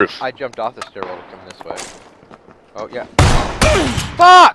I jumped off the stairwell to come this way. Oh, yeah. Fuck!